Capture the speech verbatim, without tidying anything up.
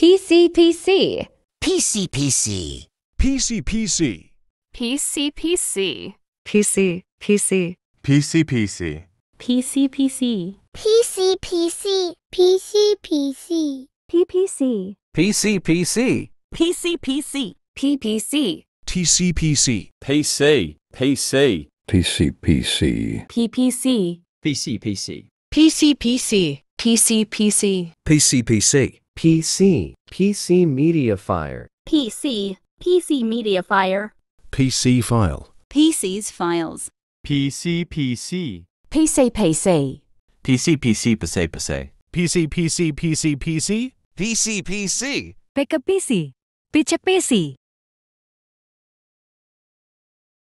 pcpc, pcpc, pcpc, pcpc, pc, pc, pcpc, pcpc, pcpc, pcpc, ppc, pcpc, pcpc, ppc, tcpc, PC, PC, pcpc, ppc, pcpc, pcpc, pcpc, pcpc, PC, PC Media Fire, pc, pc media fire, pc file, PC's files, pcpc, pcpc, pcpc pc pcpc, pcpc, pcpc, pcpc, pcpc.